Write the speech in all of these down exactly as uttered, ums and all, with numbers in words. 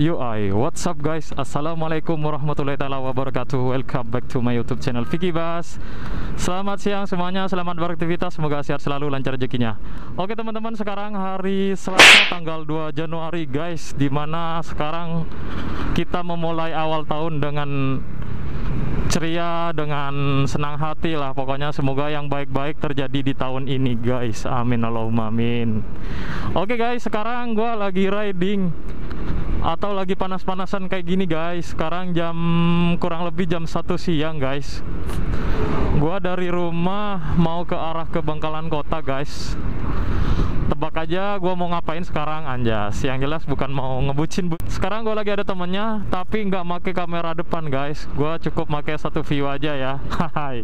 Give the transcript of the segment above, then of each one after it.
U I. What's up guys? Assalamualaikum warahmatullahi taala wabarakatuh. Welcome back to my YouTube channel Vicky Bas. Selamat siang semuanya, selamat beraktivitas, semoga sehat selalu, lancar rezekinya. Oke teman-teman, sekarang hari Selasa tanggal dua Januari guys, dimana sekarang kita memulai awal tahun dengan ceria, dengan senang hati lah. Pokoknya semoga yang baik-baik terjadi di tahun ini guys, amin Allahumma amin. Oke guys, sekarang gua lagi riding atau lagi panas-panasan kayak gini guys. Sekarang jam kurang lebih jam satu siang guys. Gua dari rumah mau ke arah ke Bangkalan Kota guys. Tebak aja gua mau ngapain sekarang, anjas. Yang jelas bukan mau ngebucin bu. Sekarang gua lagi ada temennya, tapi nggak make kamera depan guys. Gua cukup make satu view aja ya. Hai.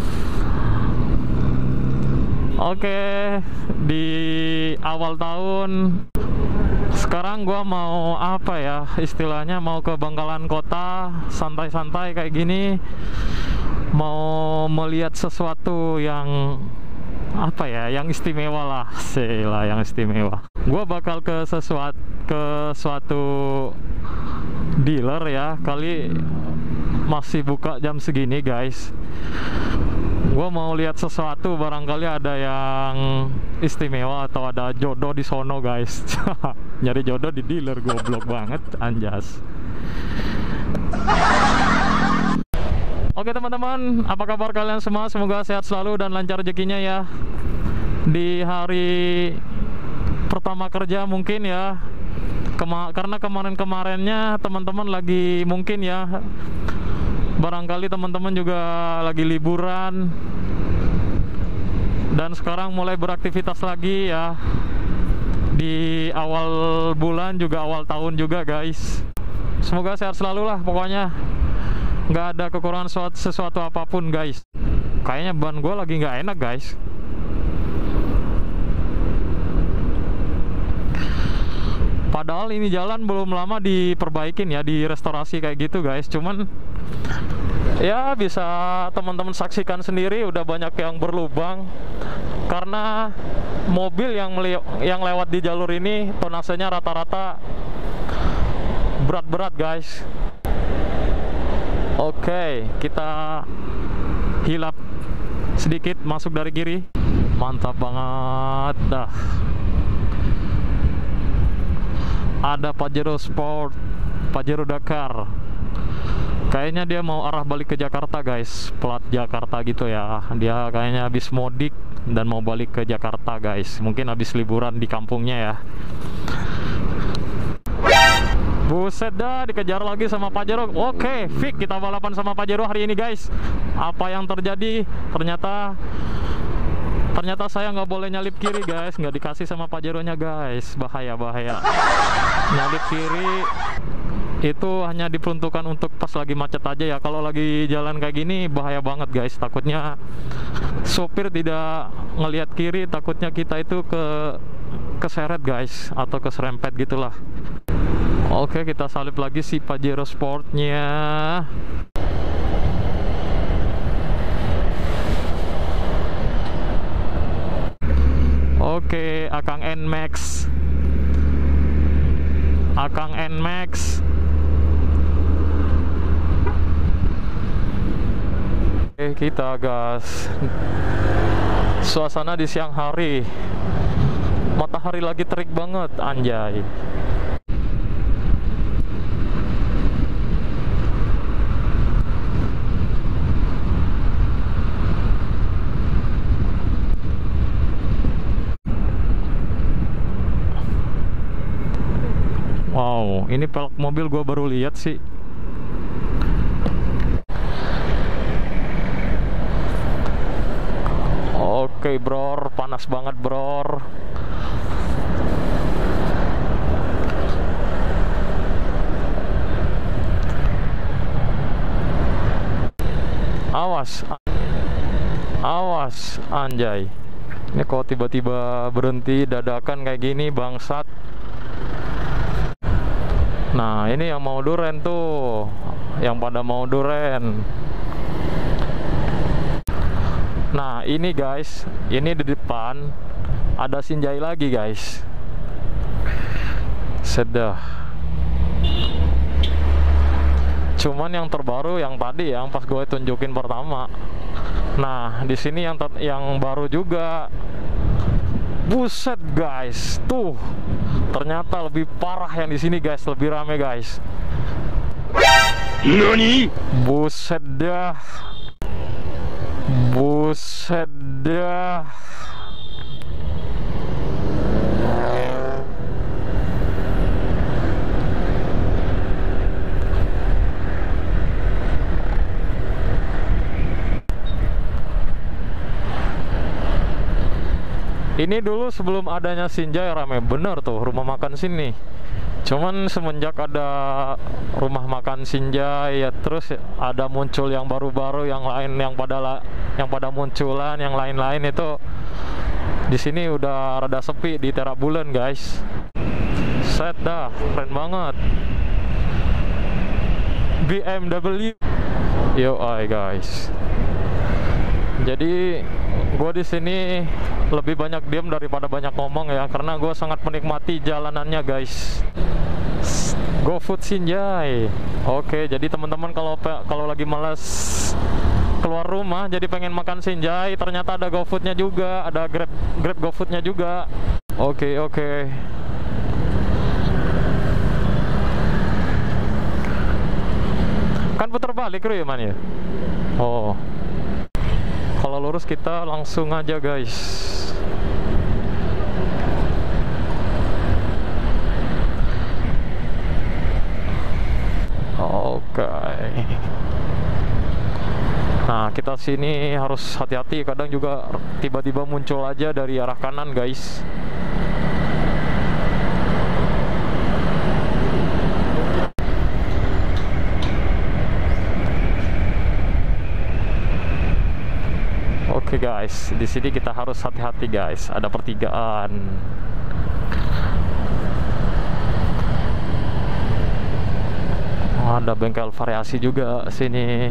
Oke, di awal tahun sekarang gua mau apa ya, istilahnya mau ke Bangkalan Kota, santai-santai kayak gini, mau melihat sesuatu yang apa ya, yang istimewa lah, sila yang istimewa. Gua bakal ke sesuatu ke suatu dealer ya, kali masih buka jam segini guys. Gua mau lihat sesuatu, barangkali ada yang istimewa atau ada jodoh di sono guys. Nyari jodoh di dealer, goblok banget, anjas. Oke teman-teman, apa kabar kalian semua? Semoga sehat selalu dan lancar rezekinya ya. Di hari pertama kerja mungkin ya, Kema karena kemarin-kemarinnya teman-teman lagi mungkin ya, barangkali teman-teman juga lagi liburan dan sekarang mulai beraktivitas lagi ya. Di awal bulan juga, awal tahun juga guys. Semoga sehat selalu lah pokoknya, nggak ada kekurangan sesuatu, sesuatu apapun guys. Kayaknya ban gue lagi nggak enak guys. Padahal ini jalan belum lama diperbaikin ya, direstorasi kayak gitu guys. Cuman ya bisa teman-teman saksikan sendiri, udah banyak yang berlubang karena mobil yang yang lewat di jalur ini tonasenya rata-rata berat-berat guys. Oke, kita hilap sedikit masuk dari kiri. Mantap banget dah. Ada Pajero Sport, Pajero Dakar. Kayaknya dia mau arah balik ke Jakarta guys, plat Jakarta gitu ya. Dia kayaknya habis mudik dan mau balik ke Jakarta guys. Mungkin habis liburan di kampungnya ya. Buset dah, dikejar lagi sama Pajero. Oke, Vic, kita balapan sama Pajero hari ini guys. Apa yang terjadi? Ternyata Ternyata saya nggak boleh nyalip kiri guys, nggak dikasih sama Pajeronya guys. Bahaya bahaya. Nyalip kiri itu hanya diperuntukkan untuk pas lagi macet aja ya. Kalau lagi jalan kayak gini bahaya banget guys. Takutnya sopir tidak ngelihat kiri, takutnya kita itu ke keseret guys, atau keserempet gitulah. Oke, kita salip lagi si Pajero Sportnya. Oke, Akang N-Max, Akang N-Max. Oke, kita gas. Suasana di siang hari, matahari lagi terik banget, anjay. Wow, ini pelek mobil gua baru lihat sih. Oke bror, panas banget bror. Awas, awas, anjay. Ini kok tiba-tiba berhenti dadakan kayak gini, bangsat. Nah ini yang mau duren tuh, yang pada mau duren. Nah ini guys, ini di depan ada Sinjai lagi guys. Sedah. Cuman yang terbaru yang tadi yang pas gue tunjukin pertama. Nah, di sini yang yang baru juga. Buset guys, tuh. Ternyata lebih parah yang di sini guys, lebih rame guys. Nani? Buset dah. Buset dah. Ini dulu sebelum adanya Sinjai rame bener tuh rumah makan sini. Cuman semenjak ada rumah makan Sinjai ya, terus ada muncul yang baru-baru, yang lain yang pada la, yang pada munculan, yang lain-lain itu di sini udah rada sepi di Terak Bulan guys. Set dah, keren banget. B M W. Yo, ay guys. Jadi gue di sini lebih banyak diam daripada banyak ngomong ya, karena gue sangat menikmati jalanannya guys. GoFood Sinjai. Oke, jadi teman-teman kalau kalau lagi males keluar rumah, jadi pengen makan Sinjai, ternyata ada GoFoodnya juga, ada Grab Grab GoFoodnya juga. Oke oke. Kan putar balik ya man ya. Oh. Kalau lurus kita langsung aja guys. Oke. Nah, kita sini harus hati-hati, kadang juga tiba-tiba muncul aja dari arah kanan guys. Oke guys, di sini kita harus hati-hati guys. Ada pertigaan. Oh, ada bengkel variasi juga sini.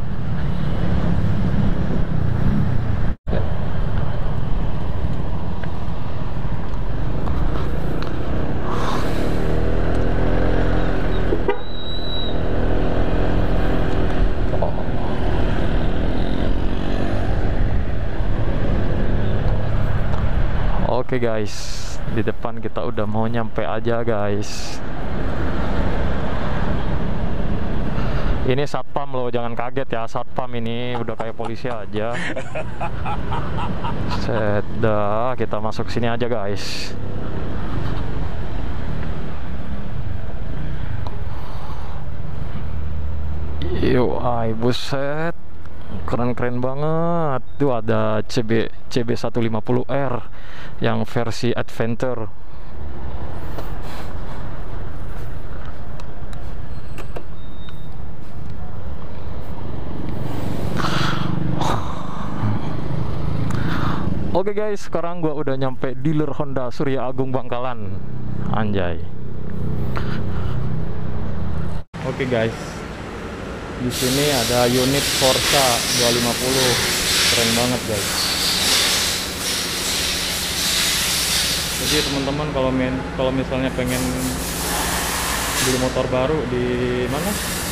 Oke guys, di depan kita udah mau nyampe aja guys. Ini satpam loh, jangan kaget ya, satpam ini udah kayak polisi aja. Set dah, kita masuk sini aja guys. Yo, ay buset. Keren-keren banget. Tuh ada C B C B seratus lima puluh R yang versi Adventure. Oke guys, sekarang gua udah nyampe dealer Honda Surya Agung Bangkalan. Anjay. Oke guys, di sini ada unit Forza dua lima puluh, keren banget guys. Jadi teman-teman kalau main kalau misalnya pengen beli motor baru di mana?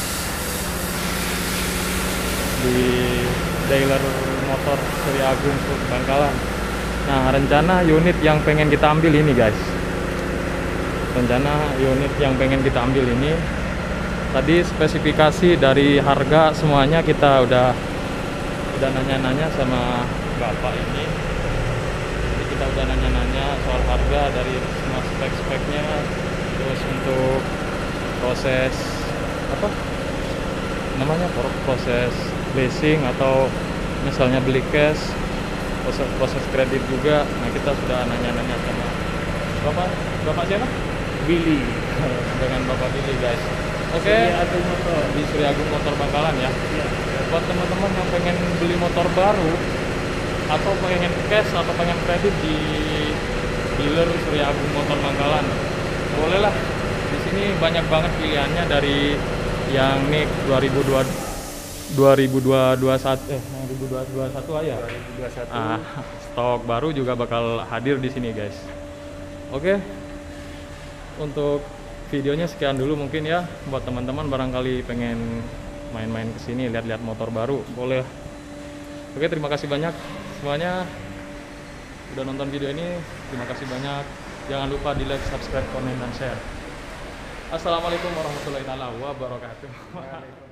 Di dealer motor Surya Agung Bangkalan. Nah, rencana unit yang pengen kita ambil ini guys. Rencana unit yang pengen kita ambil ini, tadi spesifikasi dari harga semuanya kita udah udah nanya-nanya sama bapak ini. Jadi kita udah nanya-nanya soal harga dari semua spek-speknya, terus untuk proses apa namanya proses leasing atau misalnya beli cash, proses proses kredit juga. Nah, kita sudah nanya-nanya sama bapak bapak siapa? Billy. Dengan bapak Billy guys. Oke, okay. Di Surya Agung Motor Bangkalan ya. Ya. Buat teman-teman yang pengen beli motor baru atau pengen cash atau pengen kredit di dealer Surya Agung Motor Bangkalan, bolehlah. Di sini banyak banget pilihannya, dari yang nih dua ribu dua puluh satu eh dua ribu dua puluh satu aja. dua ribu dua puluh satu. Ah, stok baru juga bakal hadir di sini guys. Oke. Okay. Untuk videonya sekian dulu mungkin ya. Buat teman-teman barangkali pengen main-main kesini, lihat-lihat motor baru, boleh. Oke, terima kasih banyak semuanya udah nonton video ini. Terima kasih banyak. Jangan lupa di like, subscribe, komen, dan share. Assalamualaikum warahmatullahi wabarakatuh.